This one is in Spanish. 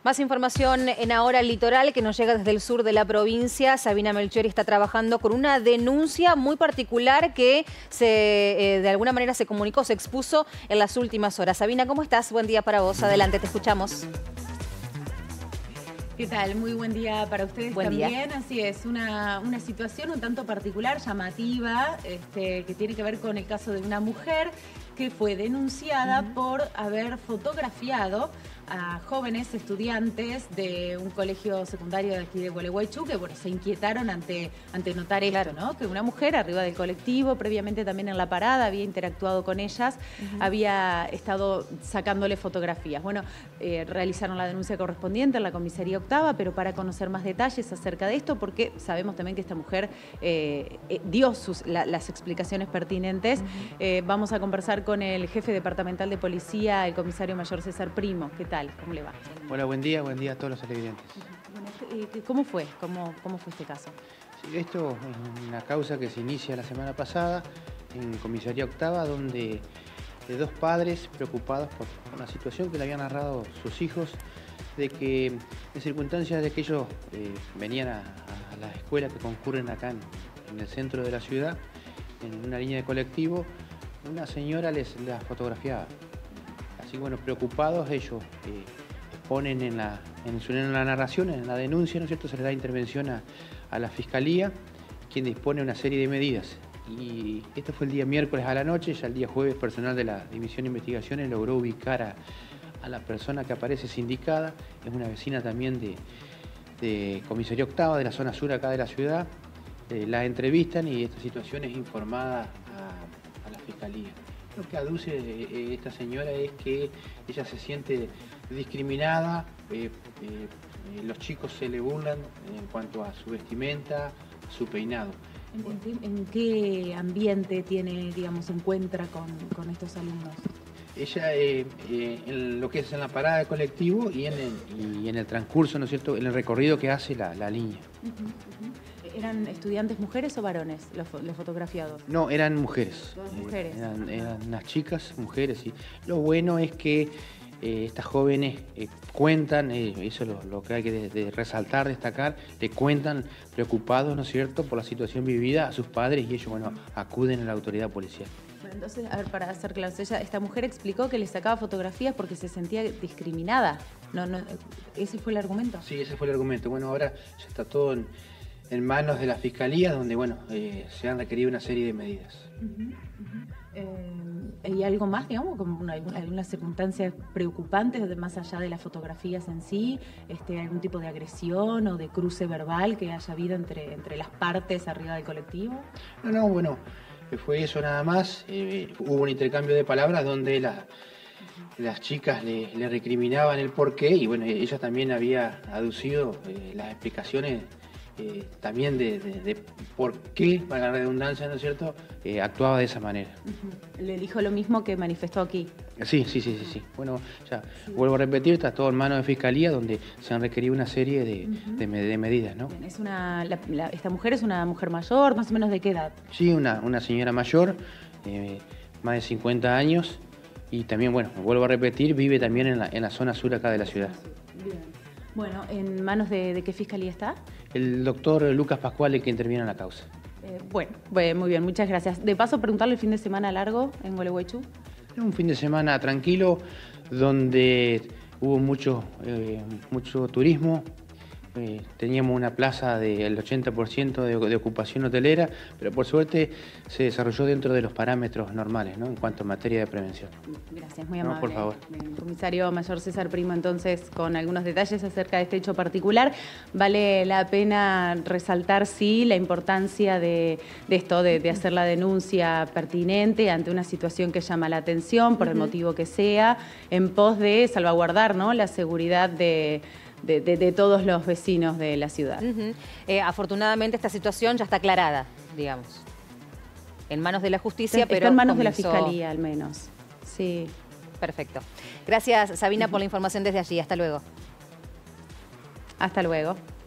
Más información en Ahora Litoral que nos llega desde el sur de la provincia. Sabina Melchiori está trabajando con una denuncia muy particular que de alguna manera se comunicó, se expuso en las últimas horas. Sabina, ¿cómo estás? Buen día para vos. Adelante, te escuchamos. ¿Qué tal? Muy buen día para ustedes también. Así es, una situación un tanto particular, llamativa, que tiene que ver con el caso de una mujer que fue denunciada por haber fotografiado a jóvenes estudiantes de un colegio secundario de aquí de Gualeguaychú que se inquietaron ante notar esto, ¿no? Que una mujer arriba del colectivo, previamente también en la parada, había interactuado con ellas, había estado sacándole fotografías. Bueno, realizaron la denuncia correspondiente en la comisaría octava, pero para conocer más detalles acerca de esto, porque sabemos también que esta mujer dio las explicaciones pertinentes, vamos a conversar con el jefe departamental de policía, el comisario mayor César Primo. ¿Qué tal? ¿Cómo le va? Hola, buen día a todos los televidentes. Bueno, ¿cómo fue? ¿Cómo fue este caso? Sí, esto es una causa que se inicia la semana pasada en comisaría octava, donde dos padres preocupados por una situación que le habían narrado sus hijos, de que en circunstancias de que ellos venían a las escuelas que concurren acá en el centro de la ciudad, en una línea de colectivo, una señora la fotografiaba. Así que bueno, preocupados ellos ponen en la narración, en la denuncia, ¿no es cierto?, se le da intervención a la Fiscalía, quien dispone una serie de medidas. Y esto fue el día miércoles a la noche, ya el día jueves personal de la División de Investigaciones logró ubicar a la persona que aparece sindicada, es una vecina también de Comisaría Octava, de la zona sur acá de la ciudad, la entrevistan y esta situación es informada a la Fiscalía. Lo que aduce esta señora es que ella se siente discriminada, los chicos se le burlan en cuanto a su vestimenta, a su peinado. ¿En qué ambiente se encuentra con estos alumnos? Ella, en lo que es en la parada de colectivo y en el transcurso, ¿no es cierto?, en el recorrido que hace la línea. ¿Eran estudiantes mujeres o varones los fotografiados? No, eran mujeres. Mujeres. Eran unas chicas, mujeres. Y lo bueno es que estas jóvenes cuentan, eso es lo que hay que resaltar, destacar, le cuentan preocupados, ¿no es cierto?, por la situación vivida a sus padres y ellos, bueno, acuden a la autoridad policial. Bueno, entonces, a ver, para hacer claro, esta mujer explicó que le sacaba fotografías porque se sentía discriminada. No, ¿ese fue el argumento? Sí, ese fue el argumento. Bueno, ahora ya está todo en manos de la Fiscalía, donde, bueno, se han requerido una serie de medidas. ¿Hay algo más, digamos, como algunas circunstancias preocupantes, más allá de las fotografías en sí? ¿Algún tipo de agresión o de cruce verbal que haya habido entre las partes arriba del colectivo? No, bueno, fue eso nada más. Hubo un intercambio de palabras donde las chicas le recriminaban el porqué y, bueno, ella también había aducido las explicaciones también de por qué, para la redundancia, ¿no es cierto?, actuaba de esa manera. ¿Le dijo lo mismo que manifestó aquí? Sí. Bueno, ya vuelvo a repetir, está todo en manos de Fiscalía, donde se han requerido una serie de medidas, ¿no? Bien, ¿esta mujer es una mujer mayor, más o menos de qué edad? Sí, una señora mayor, más de 50 años, y también, bueno, vuelvo a repetir, vive también en la zona sur acá de la ciudad. Bien. Bueno, ¿en manos de qué Fiscalía está? El doctor Lucas Pascual, el que interviene en la causa. Bueno, muy bien, muchas gracias. De paso, preguntarle el fin de semana largo en Gualeguaychú. Un fin de semana tranquilo, donde hubo mucho turismo. Teníamos una plaza del 80% de ocupación hotelera, pero por suerte se desarrolló dentro de los parámetros normales, ¿no?, en cuanto a materia de prevención. Gracias, muy amable. No, por favor. Bien, comisario mayor César Primo, entonces, con algunos detalles acerca de este hecho particular. Vale la pena resaltar, sí, la importancia de esto, de hacer la denuncia pertinente ante una situación que llama la atención, por el motivo que sea, en pos de salvaguardar, ¿no?, la seguridad de todos los vecinos de la ciudad. Afortunadamente esta situación ya está aclarada, digamos, en manos de la justicia, Está pero en manos de la Fiscalía, al menos. Sí. Perfecto. Gracias, Sabina, por la información desde allí. Hasta luego. Hasta luego.